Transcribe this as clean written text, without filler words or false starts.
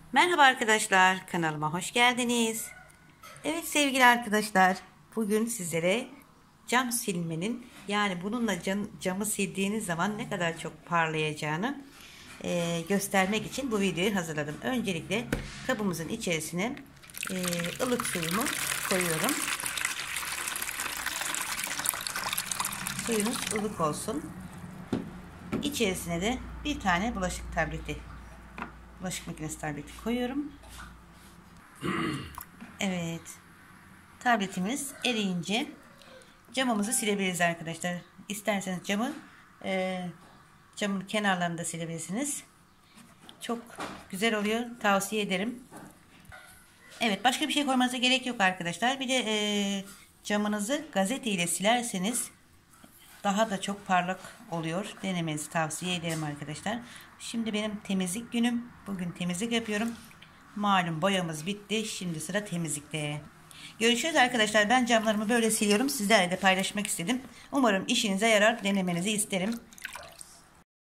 Merhaba arkadaşlar, kanalıma hoş geldiniz. Evet sevgili arkadaşlar, bugün sizlere cam silmenin, yani bununla camı sildiğiniz zaman ne kadar çok parlayacağını göstermek için bu videoyu hazırladım. Öncelikle kabımızın içerisine ılık suyumu koyuyorum. Suyunuz ılık olsun. İçerisine de bir tane bulaşık makinesi tableti koyuyorum. Evet. Tabletimiz eriyince camımızı silebiliriz arkadaşlar. İsterseniz camın kenarlarını da silebilirsiniz. Çok güzel oluyor. Tavsiye ederim. Evet, başka bir şey koymanıza gerek yok arkadaşlar. Bir de camınızı gazete ile silerseniz daha da çok parlak oluyor. Denemenizi tavsiye ederim arkadaşlar. Şimdi benim temizlik günüm. Bugün temizlik yapıyorum. Malum boyamız bitti. Şimdi sıra temizlikte. Görüşürüz arkadaşlar. Ben camlarımı böyle siliyorum. Sizlerle de paylaşmak istedim. Umarım işinize yarar. Denemenizi isterim.